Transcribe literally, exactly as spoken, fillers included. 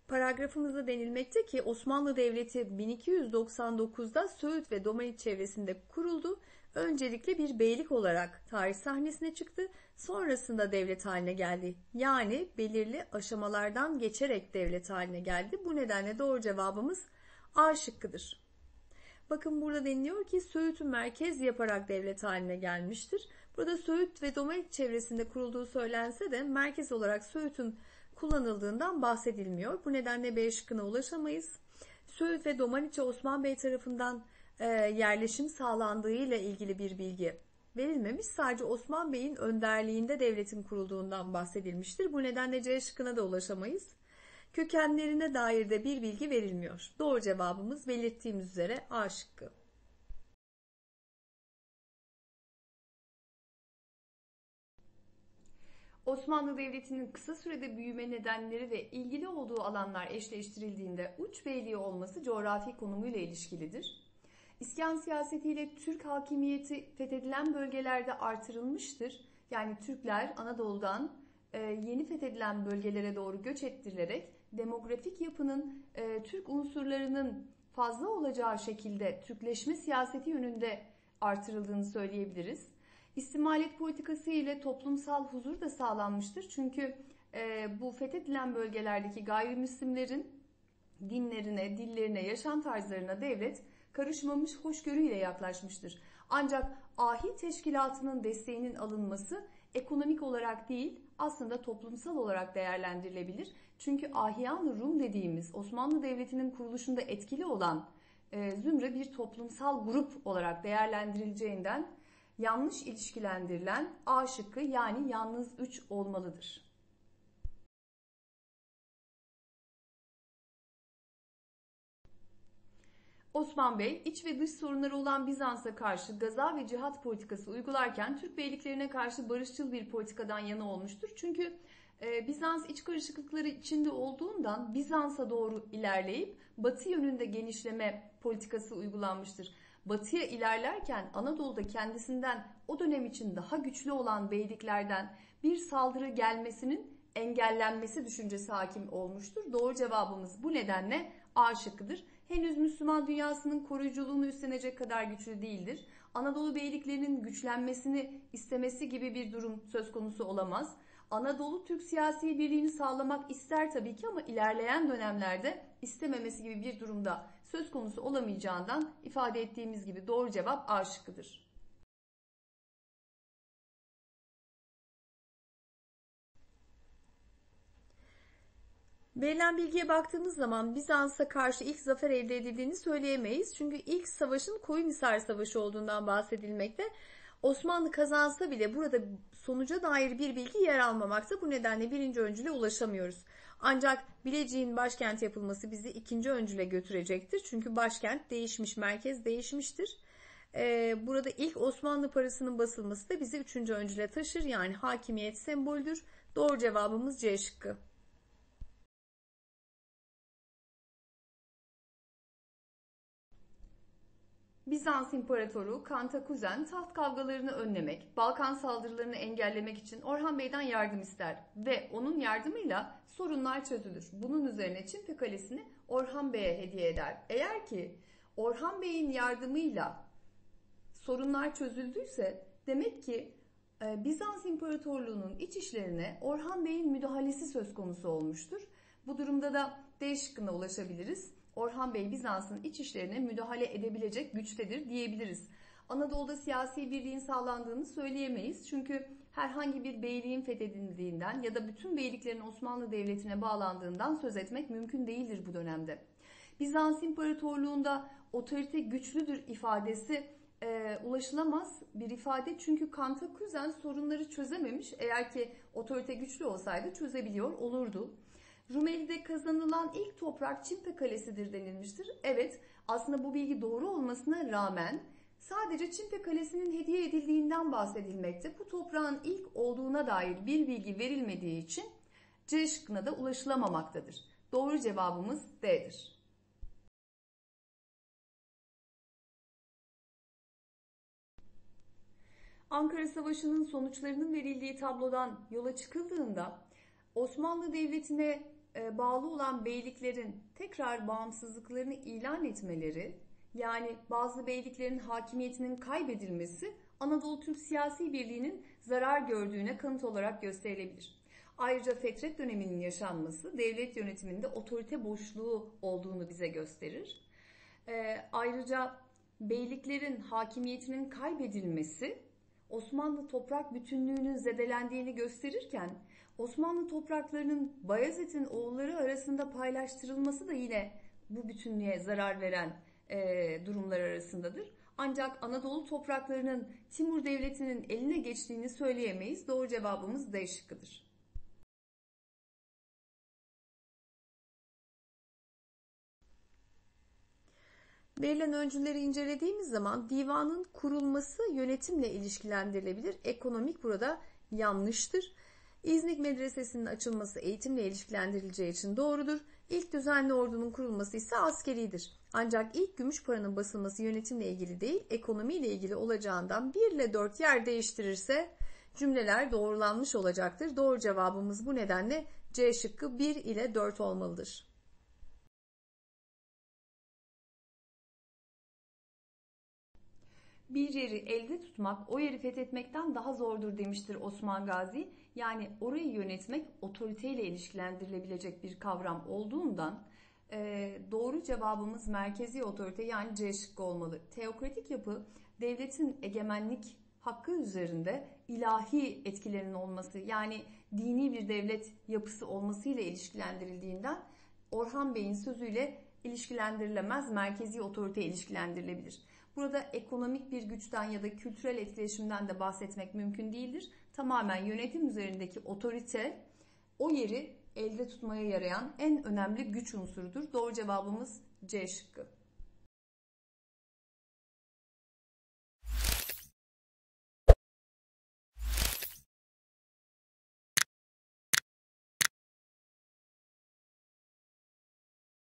Paragrafımızda denilmekte ki Osmanlı Devleti bin iki yüz doksan dokuzda Söğüt ve Domaniç çevresinde kuruldu. Öncelikle bir beylik olarak tarih sahnesine çıktı. Sonrasında devlet haline geldi. Yani belirli aşamalardan geçerek devlet haline geldi. Bu nedenle doğru cevabımız A şıkkıdır. Bakın burada deniliyor ki Söğüt'ü merkez yaparak devlet haline gelmiştir. Burada Söğüt ve Domaniç çevresinde kurulduğu söylense de merkez olarak Söğüt'ün kullanıldığından bahsedilmiyor. Bu nedenle B şıkkına ulaşamayız. Söğüt ve Domaniç'e Osman Bey tarafından e, yerleşim sağlandığı ile ilgili bir bilgi verilmemiş. Sadece Osman Bey'in önderliğinde devletin kurulduğundan bahsedilmiştir. Bu nedenle C şıkkına da ulaşamayız. Kökenlerine dair de bir bilgi verilmiyor. Doğru cevabımız belirttiğimiz üzere A şıkkı. Osmanlı Devleti'nin kısa sürede büyüme nedenleri ve ilgili olduğu alanlar eşleştirildiğinde uç beyliği olması coğrafi konumuyla ilişkilidir. İskan siyasetiyle Türk hakimiyeti fethedilen bölgelerde artırılmıştır. Yani Türkler Anadolu'dan yeni fethedilen bölgelere doğru göç ettirilerek demografik yapının Türk unsurlarının fazla olacağı şekilde Türkleşme siyaseti yönünde artırıldığını söyleyebiliriz. İstimalet politikası ile toplumsal huzur da sağlanmıştır. Çünkü e, bu fethedilen bölgelerdeki gayrimüslimlerin dinlerine, dillerine, yaşam tarzlarına devlet karışmamış, hoşgörüyle yaklaşmıştır. Ancak ahi teşkilatının desteğinin alınması ekonomik olarak değil, aslında toplumsal olarak değerlendirilebilir. Çünkü Ahiyan-ı Rum dediğimiz Osmanlı Devleti'nin kuruluşunda etkili olan e, zümre bir toplumsal grup olarak değerlendirileceğinden yanlış ilişkilendirilen A şıkkı yani yalnız üç olmalıdır. Osman Bey, iç ve dış sorunları olan Bizans'a karşı gaza ve cihat politikası uygularken Türk beyliklerine karşı barışçıl bir politikadan yana olmuştur. Çünkü e, Bizans iç karışıklıkları içinde olduğundan Bizans'a doğru ilerleyip batı yönünde genişleme politikası uygulanmıştır. Batıya ilerlerken Anadolu'da kendisinden o dönem için daha güçlü olan beyliklerden bir saldırı gelmesinin engellenmesi düşüncesi hakim olmuştur. Doğru cevabımız bu nedenle A şıkkıdır. Henüz Müslüman dünyasının koruyuculuğunu üstlenecek kadar güçlü değildir. Anadolu beyliklerinin güçlenmesini istemesi gibi bir durum söz konusu olamaz. Anadolu Türk siyasi birliğini sağlamak ister tabii ki ama ilerleyen dönemlerde istememesi gibi bir durumda söz konusu olamayacağından ifade ettiğimiz gibi doğru cevap A şıkkıdır. Verilen bilgiye baktığımız zaman Bizans'a karşı ilk zafer elde edildiğini söyleyemeyiz. Çünkü ilk savaşın Koyunhisar Savaşı olduğundan bahsedilmekte. Osmanlı kazansa bile burada sonuca dair bir bilgi yer almamakta. Bu nedenle birinci öncüle ulaşamıyoruz. Ancak Bilecik'in başkent yapılması bizi ikinci öncüle götürecektir. Çünkü başkent değişmiş, merkez değişmiştir. Ee, burada ilk Osmanlı parasının basılması da bizi üçüncü öncüle taşır. Yani hakimiyet sembolüdür. Doğru cevabımız C şıkkı. Bizans İmparatoru Kantakuzen taht kavgalarını önlemek, Balkan saldırılarını engellemek için Orhan Bey'den yardım ister ve onun yardımıyla sorunlar çözülür. Bunun üzerine Çimpe Kalesi'ni Orhan Bey'e hediye eder. Eğer ki Orhan Bey'in yardımıyla sorunlar çözüldüyse demek ki Bizans İmparatorluğu'nun iç işlerine Orhan Bey'in müdahalesi söz konusu olmuştur. Bu durumda da D şıkkına ulaşabiliriz. Orhan Bey Bizans'ın iç işlerine müdahale edebilecek güçtedir diyebiliriz. Anadolu'da siyasi birliğin sağlandığını söyleyemeyiz. Çünkü herhangi bir beyliğin fethedildiğinden ya da bütün beyliklerin Osmanlı Devleti'ne bağlandığından söz etmek mümkün değildir bu dönemde. Bizans İmparatorluğu'nda otorite güçlüdür ifadesi e, ulaşılamaz bir ifade. Çünkü Kantakuzen sorunları çözememiş. Eğer ki otorite güçlü olsaydı çözebiliyor olurdu. Rumeli'de kazanılan ilk toprak Çimpe Kalesi'dir denilmiştir. Evet, aslında bu bilgi doğru olmasına rağmen sadece Çimpe Kalesi'nin hediye edildiğinden bahsedilmekte. Bu toprağın ilk olduğuna dair bir bilgi verilmediği için C şıkkına da ulaşılamamaktadır. Doğru cevabımız D'dir. Ankara Savaşı'nın sonuçlarının verildiği tablodan yola çıkıldığında Osmanlı Devleti'ne e, bağlı olan beyliklerin tekrar bağımsızlıklarını ilan etmeleri, yani bazı beyliklerin hakimiyetinin kaybedilmesi Anadolu Türk siyasi birliğinin zarar gördüğüne kanıt olarak gösterilebilir. Ayrıca Fetret döneminin yaşanması devlet yönetiminde otorite boşluğu olduğunu bize gösterir. E, ayrıca beyliklerin hakimiyetinin kaybedilmesi Osmanlı toprak bütünlüğünün zedelendiğini gösterirken Osmanlı topraklarının Bayezid'in oğulları arasında paylaştırılması da yine bu bütünlüğe zarar veren e, durumlar arasındadır. Ancak Anadolu topraklarının Timur Devleti'nin eline geçtiğini söyleyemeyiz. Doğru cevabımız D şıkkıdır. Verilen öncülleri incelediğimiz zaman divanın kurulması yönetimle ilişkilendirilebilir. Ekonomik burada yanlıştır. İznik Medresesi'nin açılması eğitimle ilişkilendirileceği için doğrudur. İlk düzenli ordunun kurulması ise askeridir. Ancak ilk gümüş paranın basılması yönetimle ilgili değil, ekonomiyle ilgili olacağından bir ile dört yer değiştirirse cümleler doğrulanmış olacaktır. Doğru cevabımız bu nedenle C şıkkı bir ile dört olmalıdır. Bir yeri elde tutmak o yeri fethetmekten daha zordur demiştir Osman Gazi. Yani orayı yönetmek otoriteyle ilişkilendirilebilecek bir kavram olduğundan e, doğru cevabımız merkezi otorite yani C şıkkı olmalı. Teokratik yapı devletin egemenlik hakkı üzerinde ilahi etkilerinin olması yani dini bir devlet yapısı olmasıyla ilişkilendirildiğinden Orhan Bey'in sözüyle ilişkilendirilemez, merkezi otorite ilişkilendirilebilir. Burada ekonomik bir güçten ya da kültürel etkileşimden de bahsetmek mümkün değildir. Tamamen yönetim üzerindeki otorite o yeri elde tutmaya yarayan en önemli güç unsurudur. Doğru cevabımız C şıkkı.